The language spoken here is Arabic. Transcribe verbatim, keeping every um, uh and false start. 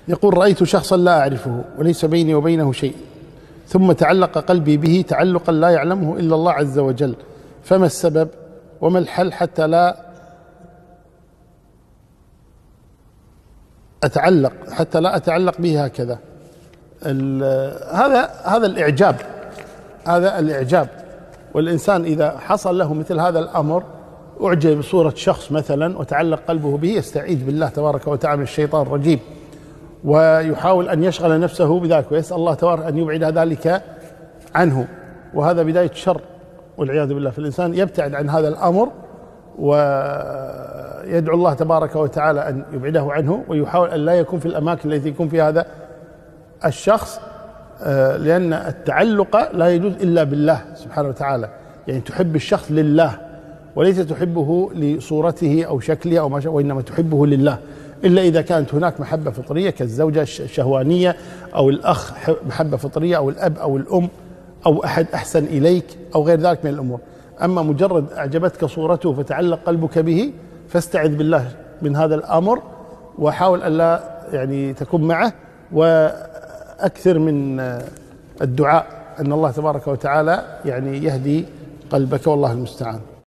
يقول: رأيت شخصا لا أعرفه وليس بيني وبينه شيء، ثم تعلق قلبي به تعلقا لا يعلمه إلا الله عز وجل، فما السبب وما الحل حتى لا أتعلق حتى لا أتعلق به هكذا؟ هذا هذا الإعجاب هذا الإعجاب والإنسان إذا حصل له مثل هذا الأمر، أعجب بصورة شخص مثلا وتعلق قلبه به، يستعيذ بالله تبارك وتعالى من الشيطان الرجيم، ويحاول أن يشغل نفسه بذلك، ويسأل الله تبارك أن يبعد ذلك عنه، وهذا بداية شر والعياذ بالله. فالإنسان يبتعد عن هذا الأمر ويدعو الله تبارك وتعالى أن يبعده عنه، ويحاول أن لا يكون في الأماكن التي يكون فيها هذا الشخص، لأن التعلق لا يجوز إلا بالله سبحانه وتعالى. يعني تحب الشخص لله، وليس تحبه لصورته أو شكله أو ما شاء، وإنما تحبه لله، إلا إذا كانت هناك محبة فطرية كالزوجة الشهوانية، أو الأخ محبة فطرية، أو الأب أو الأم، أو أحد أحسن إليك، أو غير ذلك من الأمور. أما مجرد أعجبتك صورته فتعلق قلبك به، فاستعذ بالله من هذا الأمر، وحاول أن لا يعني تكون معه، وأكثر من الدعاء أن الله تبارك وتعالى يعني يهدي قلبك، والله المستعان.